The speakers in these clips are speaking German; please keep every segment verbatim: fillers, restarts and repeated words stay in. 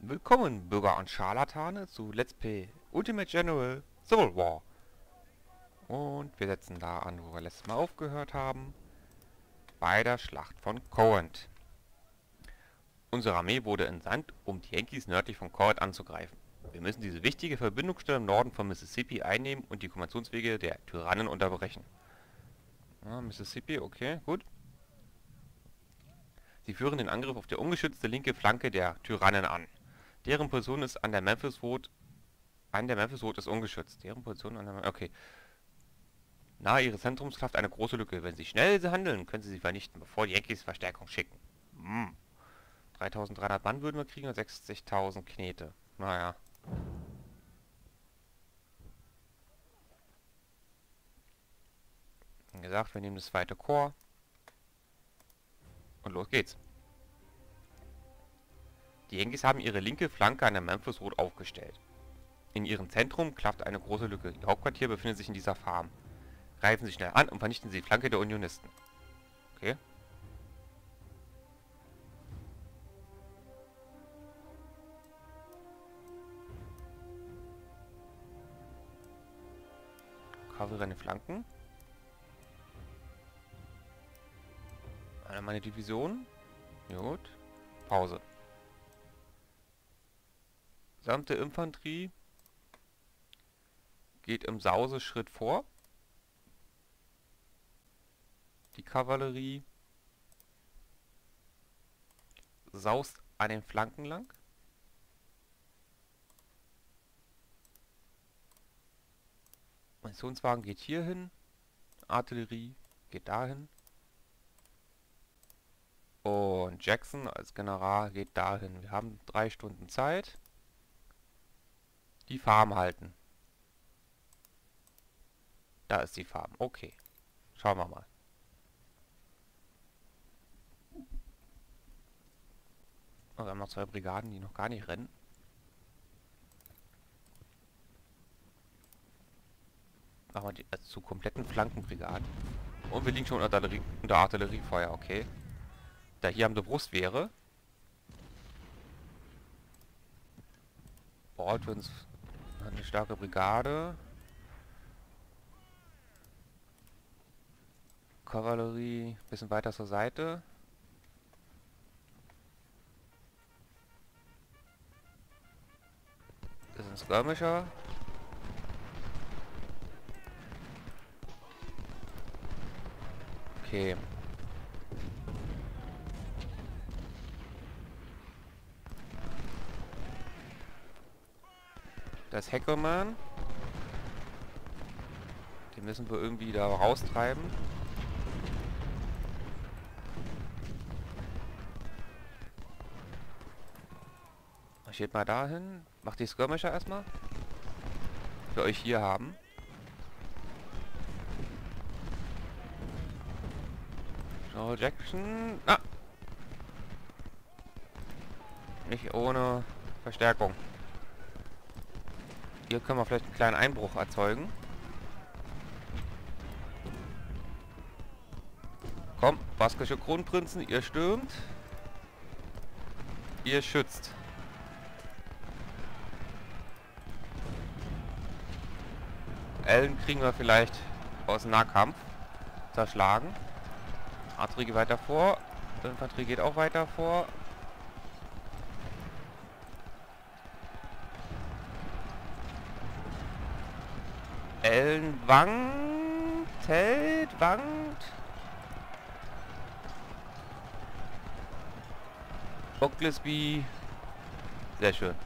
Willkommen, Bürger und Scharlatane, zu Let's Play Ultimate General Civil War. Und wir setzen da an, wo wir letztes Mal aufgehört haben, bei der Schlacht von Corinth. Unsere Armee wurde entsandt, um die Yankees nördlich von Corinth anzugreifen. Wir müssen diese wichtige Verbindungsstelle im Norden von Mississippi einnehmen und die Kommunikationswege der Tyrannen unterbrechen. Ja, Mississippi, okay, gut. Sie führen den Angriff auf die ungeschützte linke Flanke der Tyrannen an. Deren Position ist an der Memphis Road. An der Memphis Road ist ungeschützt. Deren Position an der... Okay. Nahe ihres Zentrums klafft eine große Lücke. Wenn sie schnell handeln, können sie sie vernichten, bevor die Yankees Verstärkung schicken. Hm. dreitausenddreihundert Mann würden wir kriegen und sechzigtausend Knete. Naja. Wie gesagt, wir nehmen das zweite Korps. Und los geht's. Die Yankees haben ihre linke Flanke an der Memphis Road aufgestellt. In ihrem Zentrum klafft eine große Lücke. Ihr Hauptquartier befindet sich in dieser Farm. Greifen Sie schnell an und vernichten Sie die Flanke der Unionisten. Okay. Kavallerie an den Flanken. Eine meine Division. Gut. Pause. Gesamte Infanterie geht im Sauseschritt vor. Die Kavallerie saust an den Flanken lang. Munitionswagen geht hier hin. Artillerie geht dahin. Und Jackson als General geht dahin. Wir haben drei Stunden Zeit. Die Farm halten. Da ist die Farm. Okay. Schauen wir mal. Oh, wir haben noch zwei Brigaden, die noch gar nicht rennen. Machen wir die also zu kompletten Flankenbrigaden. Und wir liegen schon unter, Artillerie, unter Artilleriefeuer, okay. Da hier haben wir Brustwehre. Braucht uns eine starke Brigade. Kavallerie ein bisschen weiter zur Seite. Das ist ein Skirmisher. Okay. Das Hackerman. Den müssen wir irgendwie da raustreiben. Marschiert mal dahin. Macht die Skirmisher erstmal. Für euch hier haben. General Jackson. Ah! Nicht ohne Verstärkung. Hier können wir vielleicht einen kleinen Einbruch erzeugen. Komm, baskische Kronprinzen, ihr stürmt. Ihr schützt. Ellen kriegen wir vielleicht aus dem Nahkampf zerschlagen. Artillerie geht weiter vor. Infanterie geht auch weiter vor. Ellen wankt, hält, wankt. Oglesby. Sehr schön.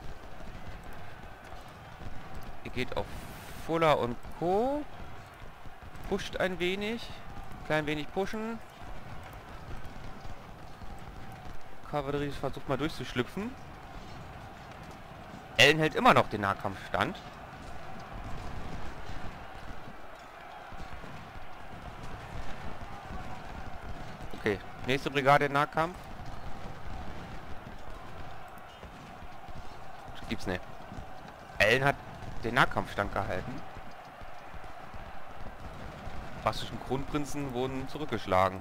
Ihr geht auf Fuller und Co. Pusht ein wenig. Klein wenig pushen. Kavallerie versucht mal durchzuschlüpfen. Ellen hält immer noch den Nahkampfstand. Okay, nächste Brigade im Nahkampf. Gibt's nicht. Ellen hat den Nahkampfstand gehalten. Baskischen Kronprinzen wurden zurückgeschlagen.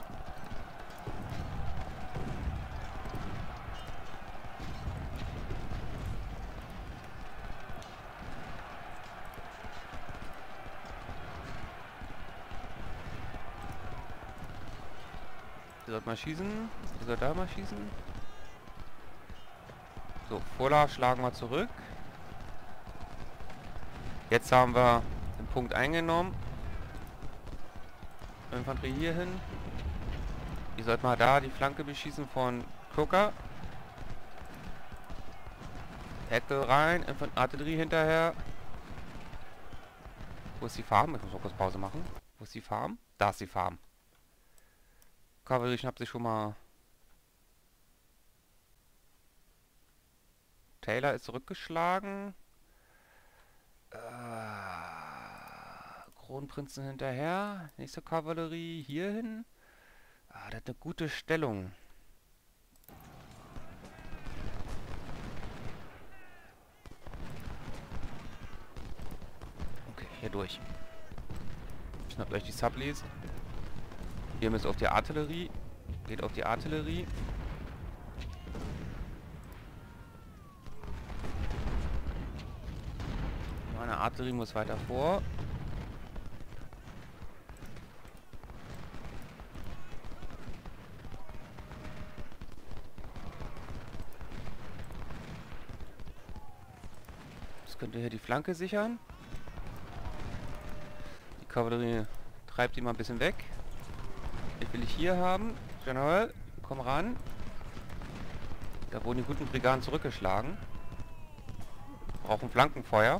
sollt mal schießen. Ihr sollt da mal schießen. So, Fuller schlagen wir zurück. Jetzt haben wir den Punkt eingenommen. Infanterie hier hin. Ihr sollt mal da die Flanke beschießen von Crooker. Eckel rein, Infant Artillerie hinterher. Wo ist die Farm? Ich muss noch kurz Pause machen. Wo ist die Farm? Da ist die Farm. Kavallerie schnappt sich schon mal. Taylor ist zurückgeschlagen. Äh, Kronprinzen hinterher. Nächste Kavallerie hier hin. Ah, das ist eine gute Stellung. Okay, hier durch. Schnappt euch die Subleys. Ihr müsst auf die Artillerie. Geht auf die Artillerie. Meine Artillerie muss weiter vor. Jetzt könnt ihr hier die Flanke sichern. Die Kavallerie treibt die mal ein bisschen weg. Ich will ich hier haben. General, komm ran. Da wurden die guten Brigaden zurückgeschlagen. Brauchen Flankenfeuer.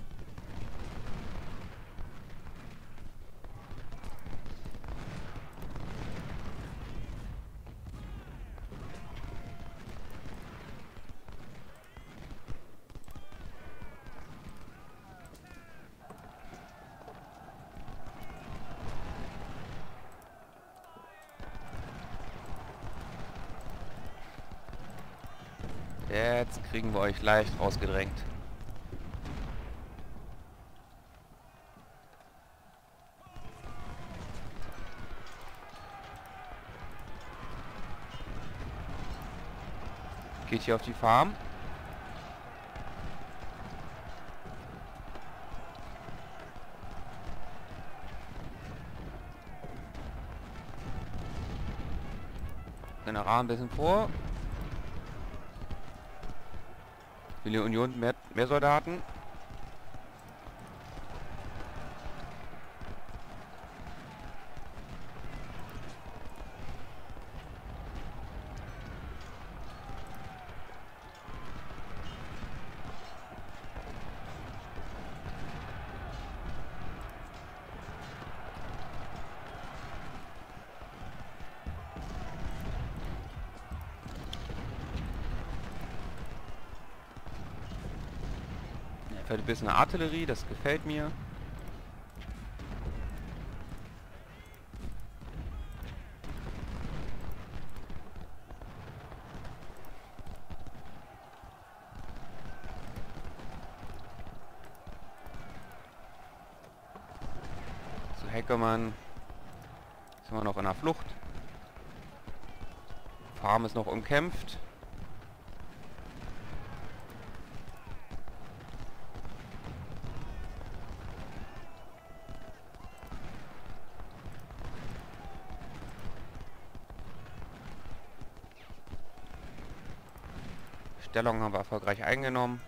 Jetzt kriegen wir euch leicht rausgedrängt. Geht hier auf die Farm. General ein bisschen vor. Viele Union, mehr, mehr Soldaten. Fährt ein bisschen Artillerie, das gefällt mir. So, Heckermann. Sind wir noch in der Flucht. Farm ist noch umkämpft. Stellung haben wir erfolgreich eingenommen.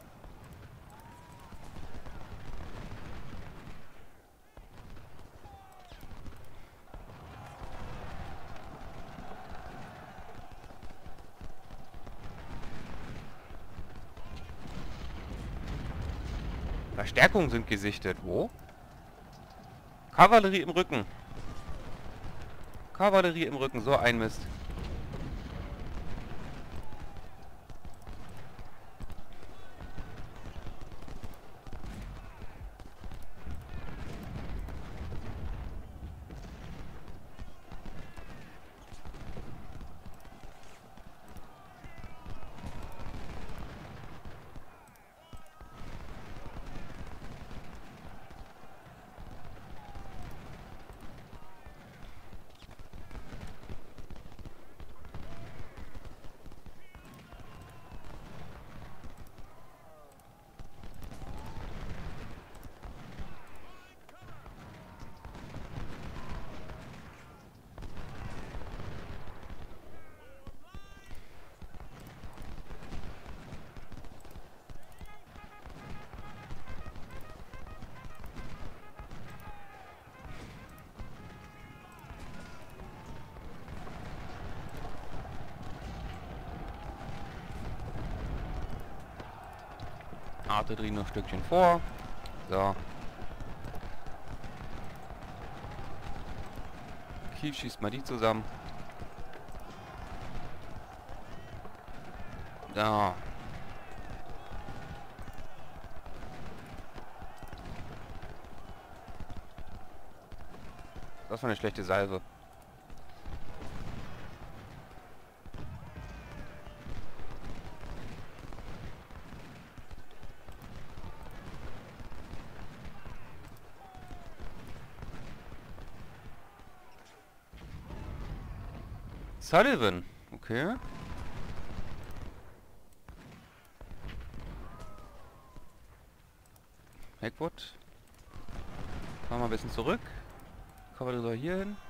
Verstärkungen sind gesichtet. Wo? Kavallerie im Rücken. Kavallerie im Rücken. So ein Mist. Artillerie noch ein Stückchen vor. So. Kiel schießt mal die zusammen. Da. Das war eine schlechte Salve. Sullivan. Okay. Hackwood. Fahren wir ein bisschen zurück. Kavallerie soll hier hin.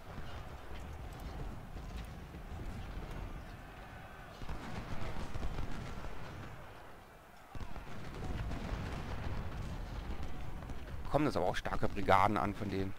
Kommen das aber auch starke Brigaden an von denen.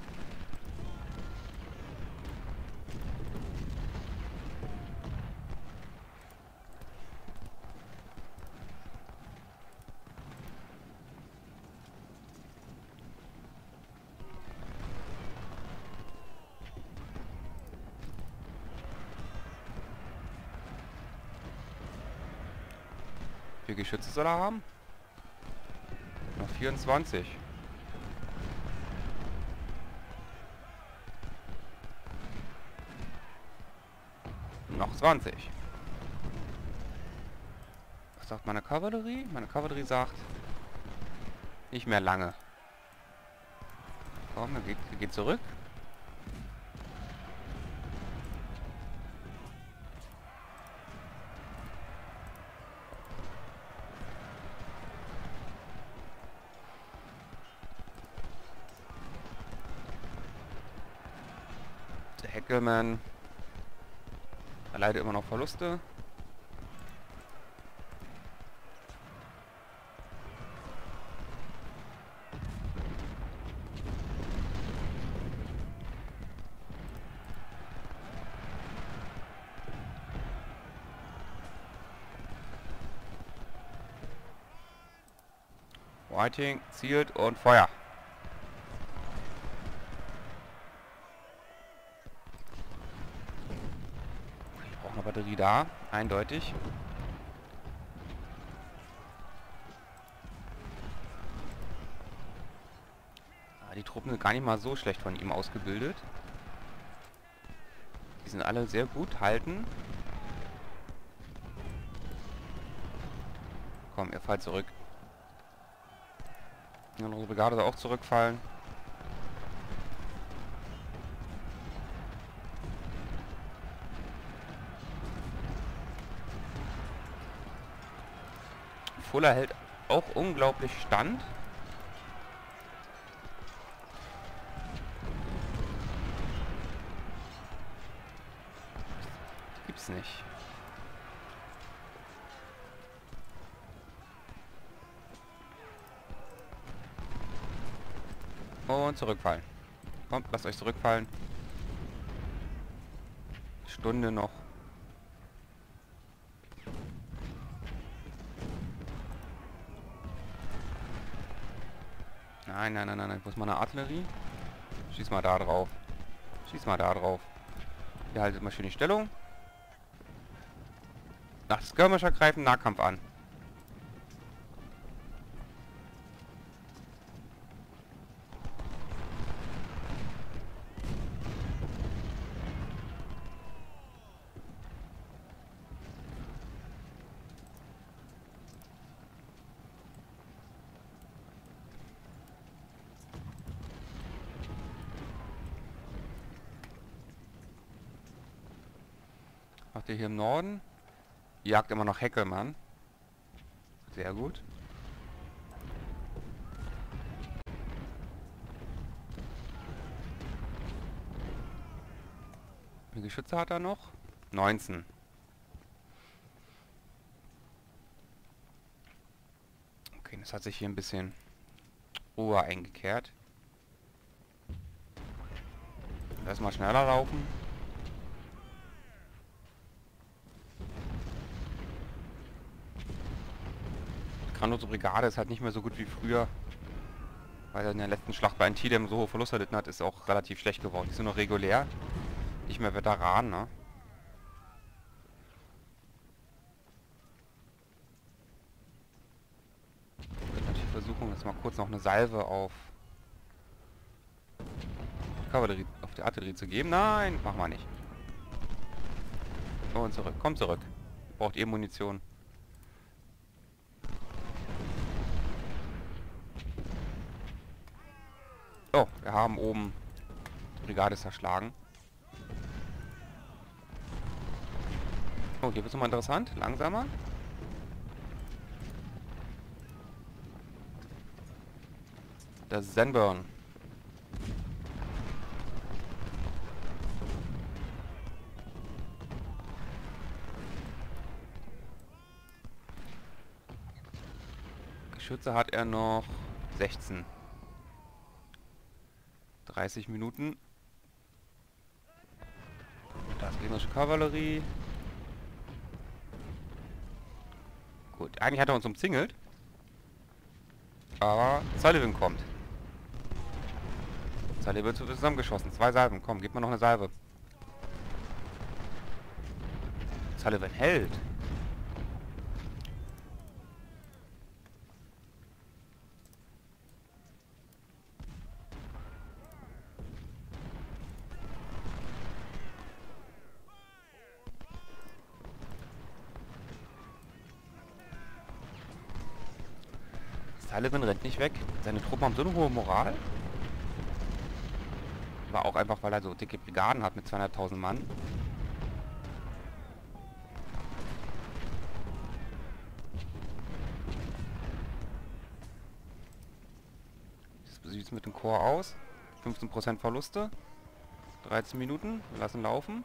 Wie viele Geschütze soll er haben? Noch vierundzwanzig. Noch zwanzig. Was sagt meine Kavallerie? Meine Kavallerie sagt, nicht mehr lange. Komm, er geht, er geht zurück. Der Heckelmann erleidet immer noch Verluste. Whiting zielt und Feuer. Ich brauche eine Batterie da, eindeutig. Ah, die Truppen sind gar nicht mal so schlecht von ihm ausgebildet. Die sind alle sehr gut halten. Komm, ihr fallt zurück. Unsere Brigade soll auch zurückfallen. Fuller hält auch unglaublich stand. Gibt's nicht. Und zurückfallen. Kommt, lasst euch zurückfallen. Stunde noch. Nein, nein, nein, nein, nein. Wo ist meine Artillerie? Schieß mal da drauf. Schieß mal da drauf. Ihr haltet mal schön die Stellung. Nach Skirmisher greifen Nahkampf an. Macht ihr hier im Norden? Jagt immer noch Heckelmann. Sehr gut. Wie viele Geschütze hat er noch? neunzehn. Okay, das hat sich hier ein bisschen Ruhe eingekehrt. Lass mal schneller laufen. Grandioso Brigade ist halt nicht mehr so gut wie früher. Weil er in der letzten Schlacht bei Antietam so hohe Verluste erlitten hat, ist auch relativ schlecht geworden. Die sind noch regulär. Nicht mehr Veteran, ne? Ich würde natürlich versuchen, jetzt mal kurz noch eine Salve auf Kavallerie, auf die Artillerie zu geben. Nein, machen wir nicht. Und zurück. Komm zurück. Braucht ihr Munition. Oh, wir haben oben die Brigade zerschlagen. Oh, hier wird es nochmal interessant. Langsamer. Das ist Zenburn. Geschütze hat er noch sechzehn. dreißig Minuten. Da ist gegnerische Kavallerie. Gut, eigentlich hat er uns umzingelt. Aber Sullivan kommt. Sullivan wird zusammengeschossen. Zwei Salven. Komm, gib mir noch eine Salve. Sullivan hält. Sullivan rennt nicht weg. Seine Truppen haben so eine hohe Moral. War auch einfach, weil er so dicke Brigaden hat mit zweihunderttausend Mann. Wie sieht es mit dem Korps aus? fünfzehn Prozent Verluste. dreizehn Minuten. Wir lassen laufen.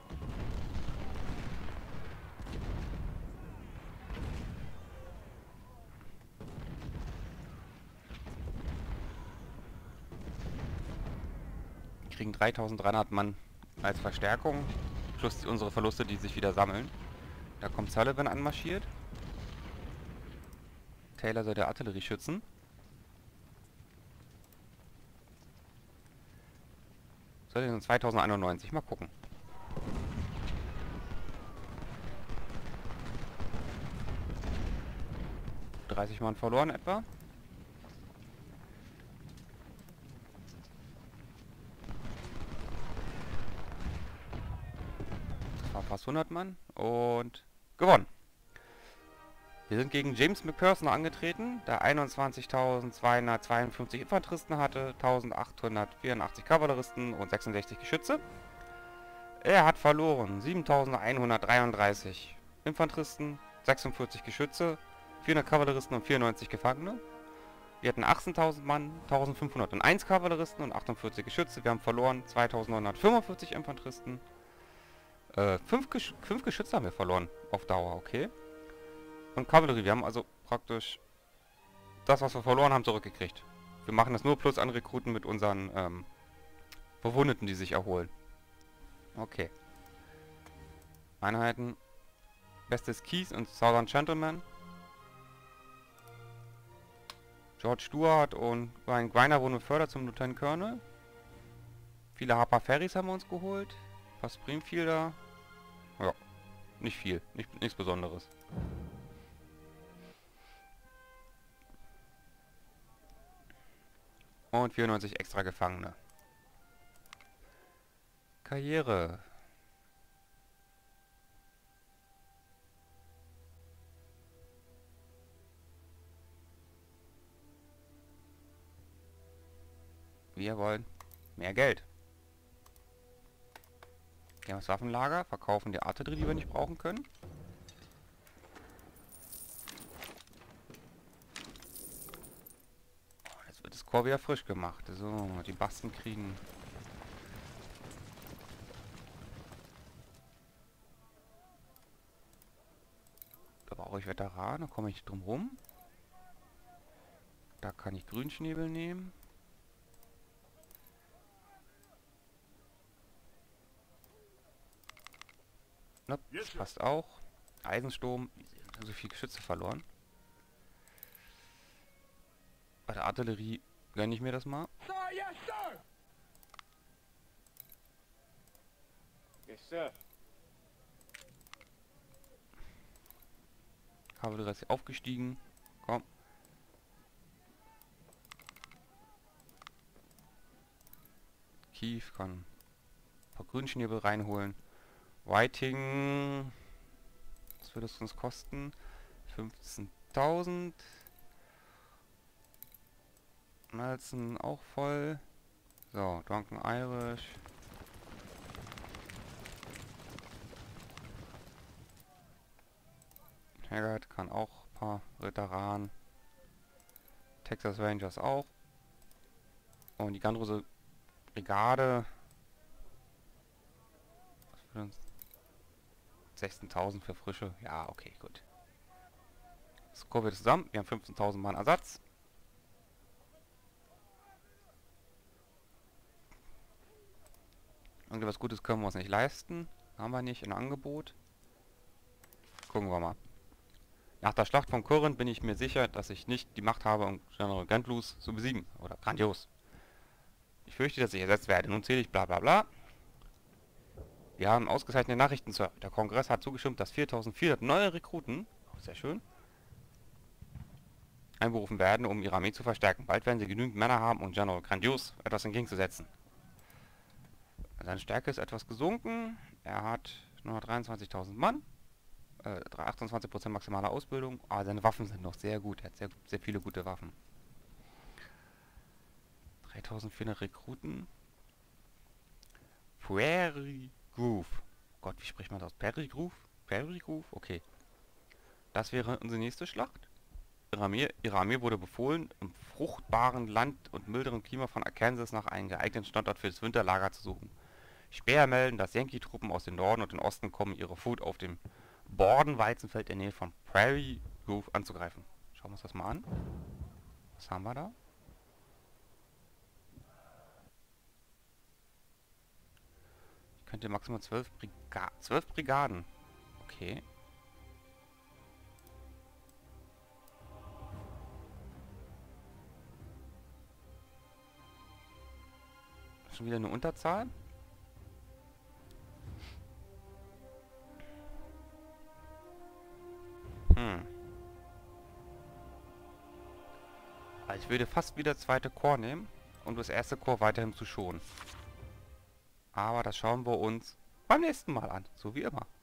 Wir kriegen dreitausenddreihundert Mann als Verstärkung. Plus unsere Verluste, die sich wieder sammeln. Da kommt Sullivan anmarschiert. Taylor soll der Artillerie schützen. Sullivan zweitausendeinundneunzig. Mal gucken. dreißig Mann verloren etwa. Das war fast hundert Mann. Und gewonnen. Wir sind gegen James McPherson angetreten, der einundzwanzigtausendzweihundertzweiundfünfzig Infanteristen hatte, eintausendachthundertvierundachtzig Kavalleristen und sechsundsechzig Geschütze. Er hat verloren siebentausendeinhundertdreiunddreißig Infanteristen, sechsundvierzig Geschütze, vierhundert Kavalleristen und vierundneunzig Gefangene. Wir hatten achtzehntausend Mann, eintausendfünfhunderteins Kavalleristen und achtundvierzig Geschütze. Wir haben verloren zweitausendneunhundertfünfundvierzig Infanteristen. Äh, fünf, Gesch fünf Geschütze haben wir verloren auf Dauer, okay. Und Kavallerie, wir haben also praktisch das, was wir verloren haben, zurückgekriegt. Wir machen das nur plus an Rekruten mit unseren ähm, Verwundeten, die sich erholen. Okay. Einheiten. Bestes Keys und Southern Gentleman. George Stuart und Ryan Griner wurden befördert zum Lieutenant Colonel. Viele Harper Ferries haben wir uns geholt. Ein paar Springfielder. Ja, nicht viel. Nicht, nichts Besonderes. Und vierundneunzig extra Gefangene. Karriere. Wir wollen mehr Geld. Gehen wir ins Waffenlager, verkaufen die Artillerie, die wir nicht brauchen können. Das Korps wieder frisch gemacht. So, die Basten kriegen. Da brauche ich Veteran, da komme ich drum rum. Da kann ich Grünschnäbel nehmen. Na, das passt auch. Eisensturm. So viel Geschütze verloren. Bei der Artillerie gönne ich mir das mal. Sir, yes, sir. Yes, sir. Kavallerie ist aufgestiegen. Komm. Kiew kann ein paar Grünschnäbel reinholen. Whiting. Was würde es uns kosten? fünfzehntausend. Nelson auch voll. So, Drunken Irish. Haggard kann auch ein paar Veteranen. Texas Rangers auch. Und die ganze Brigade. Was für uns? sechzehntausend für Frische. Ja, okay, gut. Das kommen wir zusammen. Wir haben fünfzehntausend Mann Ersatz. Irgendwas Gutes können wir uns nicht leisten. Haben wir nicht in Angebot. Gucken wir mal. Nach der Schlacht von Corinth bin ich mir sicher, dass ich nicht die Macht habe, um General Grantlus zu besiegen. Oder grandios. Ich fürchte, dass ich ersetzt werde. Nun zähle ich bla bla bla. Wir haben ausgezeichnete Nachrichten, Sir. Der Kongress hat zugestimmt, dass viertausendvierhundert neue Rekruten, oh, sehr schön, einberufen werden, um ihre Armee zu verstärken. Bald werden sie genügend Männer haben, um General Grandios etwas entgegenzusetzen. Seine Stärke ist etwas gesunken. Er hat nur dreiundzwanzigtausend Mann. Äh, achtundzwanzig Prozent maximale Ausbildung. Aber seine Waffen sind noch sehr gut. Er hat sehr, sehr viele gute Waffen. dreitausendvierhundert Rekruten. Prairie Grove. Gott, wie spricht man das? Prairie Grove? Prairie Grove? Okay. Das wäre unsere nächste Schlacht. Ihre Armee, ihre Armee wurde befohlen, im fruchtbaren Land und milderen Klima von Arkansas nach einem geeigneten Standort für das Winterlager zu suchen. Späher melden, dass Yankee-Truppen aus dem Norden und dem Osten kommen, ihre Food auf dem Borden-Weizenfeld in der Nähe von Prairie Grove anzugreifen. Schauen wir uns das mal an. Was haben wir da? Ich könnte maximal zwölf Briga zwölf Brigaden. Okay. Schon wieder eine Unterzahl? Hm. Also ich würde fast wieder zweite Korps nehmen, um das erste Korps weiterhin zu schonen. Aber das schauen wir uns beim nächsten Mal an, so wie immer.